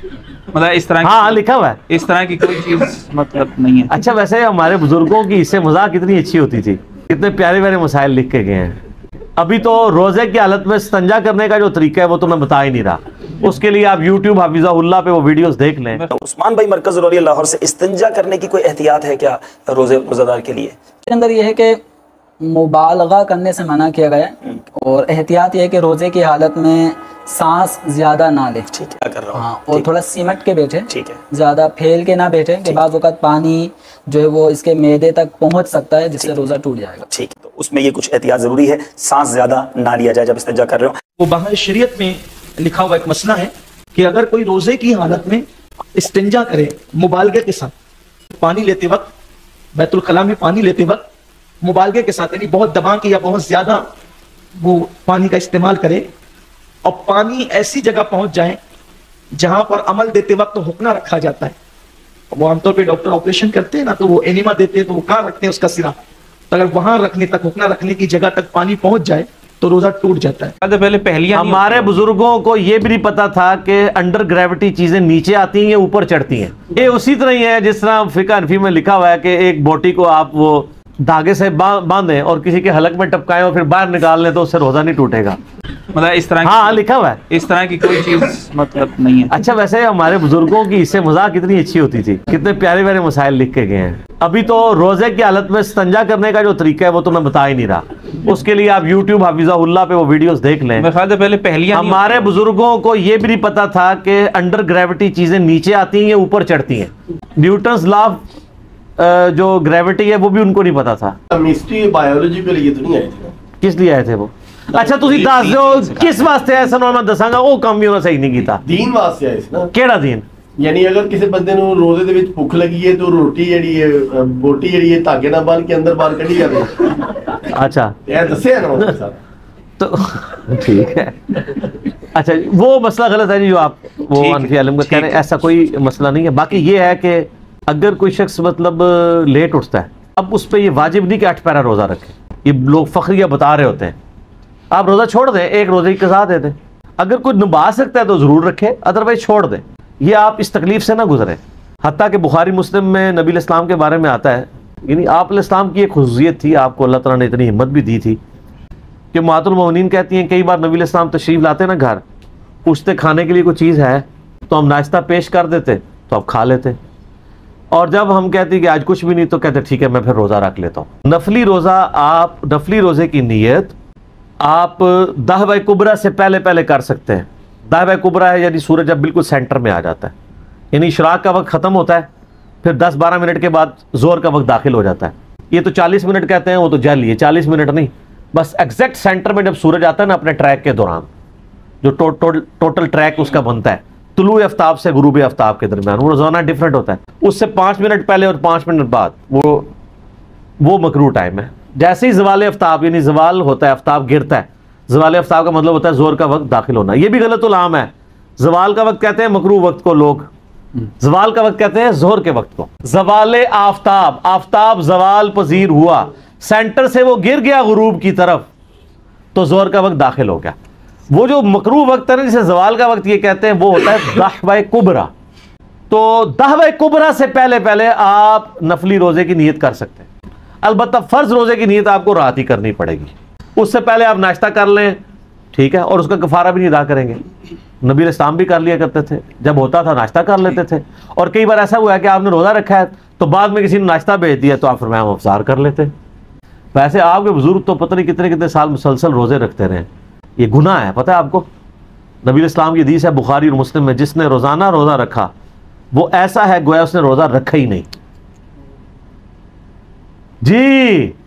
مطلب اس طرح ہاں لکھا ہوا ہے، اس طرح کی کوئی چیز مطلب نہیں ہے. اچھا ویسے ہمارے بزرگوں کی اس سے مذاق کتنی اچھی ہوتی تھی، کتنے پیارے پیارے مسائل لکھ کے گئے ہیں. ابھی تو روزے کی حالت میں استنجا کرنے کا جو طریقہ ہے وہ تو میں بتا ہی نہیں رہا، اس کے لیے آپ یوٹیوب حفیظہ اللہ پہ وہ ویڈیوز دیکھ لیں. عثمان بھائی مرکز رولی لاہور سے، استنجا کرنے کی کوئی احتیاط ہے کیا روزے روزہ دار کے لیے؟ اس کے اندر یہ ہے کہ مبالغہ کرنے سے منع کیا گیا ہے، اور احتیاط یہ ہے کہ روزے کی حالت میں سانس زیادہ نہ لے. ٹھیک ہے، کر رہا ہوں. ہاں، اور تھوڑا سمٹ کے بیٹھے، ٹھیک ہے. زیادہ پھیل کے نہ بیٹھے کہ بعض اوقات پانی جو ہے وہ اس کے معدے تک پہنچ سکتا ہے جس سے روزہ ٹوٹ جائے گا. ٹھیک ہے، تو اس میں یہ کچھ احتیاط ضروری ہے، سانس زیادہ نہ لیا جائے جب استنجا کر رہے ہو. وہ باہر شریعت میں لکھا ہوا ایک مسئلہ ہے کہ اگر کوئی روزے کی حالت میں استنجا کرے مبالغے کے ساتھ، پانی لیتے وقت، بیت الخلاء میں پانی لیتے وقت مبالغے کے ساتھ، یعنی بہت دبا کے یا بہت زیادہ وہ پانی کا استعمال کرے، اور پانی ایسی جگہ پہنچ جائے جہاں پر عمل دیتے وقت حقنہ رکھا جاتا ہے. وہ عام طور پہ ڈاکٹر آپریشن کرتے ہیں نا تو وہ اینیما دیتے ہیں تو وہ کہاں رکھتے ہیں اس کا سرا، تو اگر وہاں رکھنے تک، حقنہ رکھنے کی جگہ تک پانی پہنچ جائے تو روزہ ٹوٹ جاتا ہے. پہلے پہلیاں ہمارے بزرگوں کو یہ بھی نہیں پتا تھا کہ انڈر گریوٹی چیزیں نیچے آتی ہیں یا اوپر چڑھتی ہیں. یہ اسی طرح ہی ہے جس طرح فقہ حنفی میں لکھا ہوا ہے کہ ایک بوٹی کو آپ وہ دھاگے سے باندھیں اور کسی کے حلق میں ٹپکائیں اور پھر باہر نکال لیں تو اس سے روزہ نہیں ٹوٹے گا. مطلب اس طرح ہاں لکھا ہوا ہے، اس طرح کی کوئی چیز مطلب نہیں ہے. اچھا ویسے ہمارے بزرگوں کی اس سے مذاق کتنی اچھی ہوتی تھی، کتنے پیارے پیارے مسائل لکھ کے گئے ہیں. ابھی تو روزے کی حالت میں استنجا کرنے کا جو طریقہ ہے وہ تو میں بتا ہی نہیں رہا، اس کے لیے آپ یوٹیوب حفیظہ اللہ پہ وہ ویڈیوز دیکھ لیں. میرے خیال سے پہلے پہلیاں ہمارے بزرگوں کو یہ بھی نہیں پتا تھا کہ انڈر گریوٹی چیزیں نیچے آتی ہیں یا اوپر چڑھتی ہیں. نیوٹنز لا جو گریوٹی ہے وہ بھی ان کو نہیں پتا تھا. کیمسٹری بایولوجی کے لیے تو نہیں آئے تھے. کس لیے آئے تھے وہ؟ اچھا تسی دس دیو کس واسطے آئے سن، اور میں دساں گا وہ کام بھی انہوں صحیح نہیں کیتا. دین واسطے آئے نا. کیڑا دین؟ یعنی اگر کسی بندے نو روزے دے وچ بھوک لگی ہے تو روٹی جڑی ہے بوٹی جڑی ہے دھاگے نال بن کے اندر باہر کڈی جاوے. اچھا یہ دسیا نا اس صاحب تو ٹھیک ہے. اچھا وہ مسئلہ غلط ہے جی جو آپ وہ حنفی عالم کا کہہ رہے ہیں، ایسا کوئی مسئلہ نہیں ہے. باقی یہ ہے کہ اگر کوئی شخص مطلب لیٹ اٹھتا ہے، اب اس پہ یہ واجب نہیں کہ 8 پیرا روزہ رکھے. یہ لوگ فخریہ بتا رہے ہوتے ہیں، آپ روزہ چھوڑ دیں، ایک روزے کی قضا دے دیں. اگر کوئی نبھا سکتا ہے تو ضرور رکھے، ادروائز چھوڑ دیں. یہ آپ اس تکلیف سے نہ گزریں. حتیٰ کہ بخاری مسلم میں نبی علیہ السلام کے بارے میں آتا ہے، یعنی آپ علیہ السلام کی ایک خصوصیت تھی، آپ کو اللہ تعالیٰ نے اتنی ہمت بھی دی تھی کہ امہات المومنین کہتی ہیں کئی بار نبی علیہ السلام تشریف لاتے نا گھر، پوچھتے کھانے کے لیے کوئی چیز ہے تو ہم ناشتہ پیش کر دیتے تو آپ کھا لیتے، اور جب ہم کہتے کہ آج کچھ بھی نہیں تو کہتے ٹھیک ہے میں پھر روزہ رکھ لیتا ہوں. نفلی روزہ آپ نفلی روزے کی نیت آپ دہوہ کبریٰ سے پہلے پہلے کر سکتے ہیں. دہوہ کبریٰ ہے یعنی سورج جب بالکل سینٹر میں آ جاتا ہے، یعنی اشراق کا وقت ختم ہوتا ہے، پھر 10-12 منٹ کے بعد ظہر کا وقت داخل ہو جاتا ہے. یہ تو 40 منٹ کہتے ہیں، وہ تو جعلی ہے، 40 منٹ نہیں، بس ایگزیکٹ سینٹر میں جب سورج آتا ہے نا اپنے ٹریک کے دوران، جو ٹوٹل ٹریک اس کا بنتا ہے طلوع آفتاب سے غروب آفتاب کے درمیان، وہ روزانہ ڈیفرنٹ ہوتا ہے. اس سے 5 منٹ پہلے اور 5 منٹ بعد وہ مکروہ ٹائم ہے. جیسے ہی زوال آفتاب یعنی زوال ہوتا ہے، آفتاب گرتا ہے، زوال آفتاب کا مطلب ہوتا ہے ظہر کا وقت داخل ہونا. یہ بھی غلط العام ہے، زوال کا وقت کہتے ہیں مکروہ وقت کو لوگ، زوال کا وقت کہتے ہیں ظہر کے وقت کو. زوال آفتاب، آفتاب زوال پذیر ہوا، سینٹر سے وہ گر گیا غروب کی طرف تو ظہر کا وقت داخل ہو گیا. وہ جو مکروہ وقت ہے نا جسے زوال کا وقت یہ کہتے ہیں، وہ ہوتا ہے دہوہ کبریٰ. تو دہوہ کبریٰ سے پہلے پہلے آپ نفلی روزے کی نیت کر سکتے ہیں. البتہ فرض روزے کی نیت آپ کو رات ہی کرنی پڑے گی. اس سے پہلے آپ ناشتہ کر لیں، ٹھیک ہے، اور اس کا کفارہ بھی نہیں ادا کریں گے. نبی علیہ السلام بھی کر لیا کرتے تھے، جب ہوتا تھا ناشتہ کر لیتے تھے. اور کئی بار ایسا ہوا ہے کہ آپ نے روزہ رکھا ہے تو بعد میں کسی نے ناشتہ بھیج دیا تو آپ فرمایا ہم افطار کر لیتے. ویسے آپ کے بزرگ تو پتہ نہیں کتنے کتنے سال مسلسل روزے رکھتے رہے. یہ گناہ ہے، پتہ ہے آپ کو. نبی علیہ السلام کی حدیث ہے بخاری اور مسلم میں، جس نے روزانہ روزہ رکھا وہ ایسا ہے گویا اس نے روزہ رکھا ہی نہیں. جی